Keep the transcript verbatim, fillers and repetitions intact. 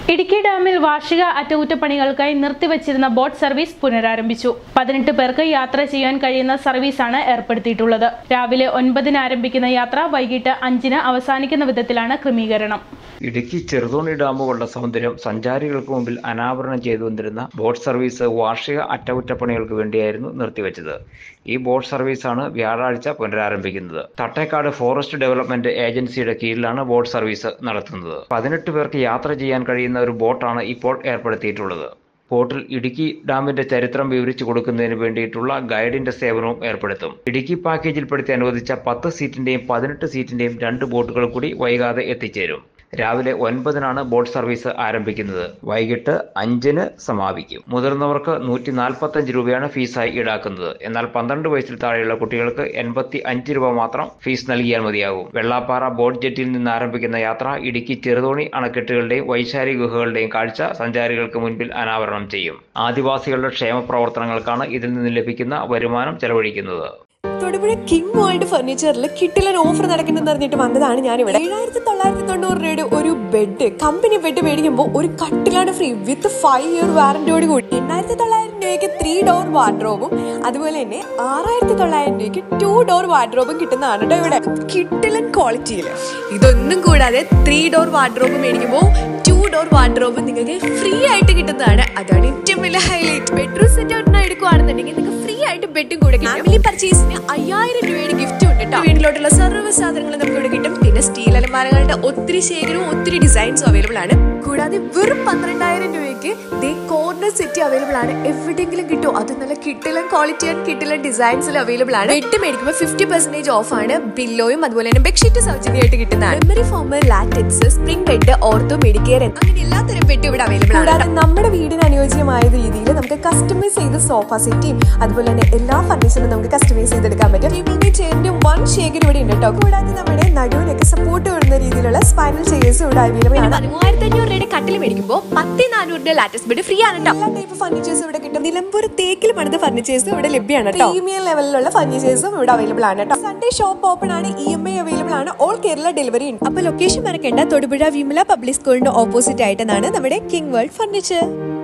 ഇടുക്കി ഡാമിൽ വാർഷിക അറ്റകുറ്റപ്പണികൾക്കായി നിർത്തിവച്ചിരുന്ന ബോട്ട് സർവീസ് പുനരാരംഭിച്ചു. പതിനെട്ട് പേർക്ക് യാത്ര ചെയ്യാൻ കഴിയുന്ന സർവീസാണ് ഏർപ്പെടുത്തിയിട്ടുള്ളത്. രാവിലെ ഒൻപതിന് ആരംഭിക്കുന്ന യാത്ര വൈകിട്ട് അഞ്ചിന് അവസാനിക്കുന്ന വിധത്തിലാണ് ക്രമീകരണം. ഇടുക്കി ചെറുതോണി ഡാമുകളുടെ സൗന്ദര്യം സഞ്ചാരികൾക്ക് മുമ്പിൽ അനാവരണം ചെയ്തു വന്നിരുന്ന ബോട്ട് സർവീസ് വാർഷിക അറ്റകുറ്റപ്പണികൾക്ക് വേണ്ടിയായിരുന്നു നിർത്തിവെച്ചത്. ഈ ബോട്ട് സർവീസാണ് വ്യാഴാഴ്ച പുനരാരംഭിക്കുന്നത്. തട്ടേക്കാട് ഫോറസ്റ്റ് ഡെവലപ്മെന്റ് ഏജൻസിയുടെ കീഴിലാണ് ബോട്ട് സർവീസ് നടത്തുന്നത്. പതിനെട്ട് പേർക്ക് യാത്ര ചെയ്യാൻ കഴിയുന്ന ഒരു ബോട്ടാണ് ഇപ്പോൾ ഏർപ്പെടുത്തിയിട്ടുള്ളത്. ബോട്ടിൽ ഇടുക്കി ഡാമിന്റെ ചരിത്രം വിവരിച്ചു കൊടുക്കുന്നതിന് വേണ്ടിയിട്ടുള്ള ഗൈഡിന്റെ സേവനവും ഏർപ്പെടുത്തും. ഇടുക്കി പാക്കേജിൽപ്പെടുത്തി അനുവദിച്ച പത്ത് സീറ്റിന്റെയും പതിനെട്ട് സീറ്റിന്റെയും രണ്ട് ബോട്ടുകൾ കൂടി വൈകാതെ എത്തിച്ചേരും. രാവിലെ ഒൻപതിനാണ് ബോട്ട് സർവീസ് ആരംഭിക്കുന്നത്. വൈകിട്ട് അഞ്ചിന് സമാപിക്കും. മുതിർന്നവർക്ക് നൂറ്റി നാൽപ്പത്തഞ്ച് രൂപയാണ് ഫീസായി ഈടാക്കുന്നത്. എന്നാൽ പന്ത്രണ്ട് വയസ്സിൽ താഴെയുള്ള കുട്ടികൾക്ക് എൺപത്തി അഞ്ച് രൂപ മാത്രം ഫീസ് നൽകിയാൽ മതിയാകും. വെള്ളാപ്പാറ ബോട്ട് ജെട്ടിയിൽ നിന്ന് ആരംഭിക്കുന്ന യാത്ര ഇടുക്കി ചെറുതോണി അണക്കെട്ടുകളുടെയും വൈശാലി ഗുഹകളുടെയും കാഴ്ച സഞ്ചാരികൾക്ക് മുൻപിൽ അനാവരണം ചെയ്യും. ആദിവാസികളുടെ ക്ഷേമ പ്രവർത്തനങ്ങൾക്കാണ് ഇതിൽ നിന്ന് ലഭിക്കുന്ന വരുമാനം ചെലവഴിക്കുന്നത്. തൊടുപുഴ കിങ് വേൾഡ് ഫർണിച്ചറിൽ കിട്ടിലൻ ഓഫർ നടക്കുന്നെന്ന് അറിഞ്ഞിട്ട് വന്നതാണ് ഞാനിവിടെ. ഏഴായിരത്തി തൊള്ളായിരത്തി തൊണ്ണൂറ് രൂപയുടെ ഒരു ബെഡ്, കമ്പനി ബെഡ് മേടിക്കുമ്പോൾ ഒരു കട്ടിലാണ് ഫ്രീ വിത്ത് ഫൈവ് ഇയർ വാറന്റിയോട് കൂടി. എണ്ണായിരത്തി തൊള്ളായിരം രൂപയ്ക്ക് ത്രീ ഡോർ വാർഡ്രോബും അതുപോലെ തന്നെ ആറായിരത്തി തൊള്ളായിരം രൂപയ്ക്ക് ടു ഡോർ വാർഡ്രോബും കിട്ടുന്നതാണ് കേട്ടോ ഇവിടെ. കിട്ടിലൻ ക്വാളിറ്റിയിൽ ഇതൊന്നും കൂടാതെ ത്രീ ഡോർ വാർഡ്രോബ് മേടിക്കുമ്പോൾ ടു ഡോർ വാർഡ്രോബ് നിങ്ങൾക്ക് ഫ്രീ ആയിട്ട് കിട്ടുന്നതാണ്. അതാണ് ഏറ്റവും വലിയ ഹൈലൈറ്റ്. ബെഡ്റൂം സെറ്റ് ഔട്ടിനായി എടുക്കുകയാണെന്നുണ്ടെങ്കിൽ നിങ്ങൾക്ക് ഫ്രീ ആയിട്ട് ബെഡും കൂടെ കിട്ടും. ഫാമിലി പർച്ചേസിന് അയ്യായിരം രൂപയുടെ ഗിഫ്റ്റ് ഉണ്ട് കേട്ടോ. വീട്ടിലോട്ടുള്ള സർവ്വ സാധനങ്ങളും നമുക്ക് ഇവിടെ കിട്ടും. പിന്നെ സ്റ്റീൽ അലമാരകളുടെ ഒത്തിരി ശേഖരവും ഒത്തിരി ഡിസൈൻസും അവൈലബിൾ ആണ്. കൂടാതെ വെറും പന്ത്രണ്ടായിരം രൂപയ്ക്ക് ദേ കോർണർ സെറ്റ് അവൈലബിൾ ആണ്. എവിടെയെങ്കിലും കിട്ടും. അത് നല്ല കിട്ടിലൻ ക്വാളിറ്റി ആൻഡ് കിട്ടിലൻ ഡിസൈൻസിൽ അവൈലബിൾ ആണ്. ബെഡ് മേടിക്കുമ്പോൾ ഫിഫ്റ്റി പെർസെന്റേജ് ഓഫ് ആണ്. പില്ലോയും അതുപോലെ തന്നെ ബെഡ്ഷീറ്റ് സൗജന്യമായിട്ട് കിട്ടുന്നതാണ്. Memory foam, latex, spring bed, ortho, Medicare അങ്ങനെ എല്ലാത്തരം ബെഡ് ഇവിടെ അവൈലബിൾ ആണ്. കൂടാതെ നമ്മുടെ വീടിന് അനുയോജ്യമായ രീതിയിൽ നമുക്ക് കസ്റ്റമൈസ് ചെയ്ത് സോഫ സെറ്റും അതുപോലെ തന്നെ എല്ലാ ഫർണിച്ചറും നമുക്ക് കസ്റ്റമൈസ് ചെയ്തെടുക്കാൻ പറ്റും. ഈ ചെയറിന്റെ വൺ ശേഖരം ഇവിടെ ഉണ്ട് കേട്ടോ. കൂടാതെ നമ്മുടെ നടുവിനൊക്കെ സപ്പോർട്ട് വരുന്ന രീതിയിലുള്ള സ്പൈനൽ ചെയേഴ്സും ഇവിടെ അവൈലബിൾ ആണ്. മൂവായിരത്തി അഞ്ഞൂറ് രൂപയുടെ കട്ടിൽ മേടിക്കുമ്പോൾ പത്ത് നാനൂറിന്റെ ലാറ്റക്സ് ബെഡ് ഫ്രീ ആണ് കേട്ടോ. എല്ലാ ടൈപ്പ് ഫർണിച്ചേഴ്സും ഇവിടെ കിട്ടും. നിലമ്പൂർ തേക്കിൽ പണിത ഫർണിച്ചേഴ്സും ഇവിടെ ലഭ്യമാണ് കേട്ടോ. പ്രീമിയം ലെവലിലുള്ള ഫർണിച്ചേഴ്സും ഇവിടെ അവൈലബിൾ ആണ് കേട്ടോ. സൺഡേ ഷോപ്പ് ഓപ്പൺ ആണ്. ഇ എം ഐ അവൈലബിൾ ആണ്. ഓൾ കേരള ഡെലിവറി ഉണ്ട്. അപ്പൊ ലൊക്കേഷൻ മറക്കേണ്ട. തൊടുപുഴ വിമല പബ്ലിക് സ്കൂളിന്റെ ഓപ്പോസിറ്റ് ആയിട്ടാണ് നമ്മുടെ കിങ് വേൾഡ് ഫർണിച്ചർ.